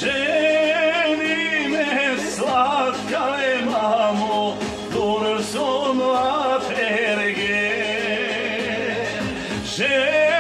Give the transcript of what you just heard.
Ženi me slatka le mamo, dur sono a terghe.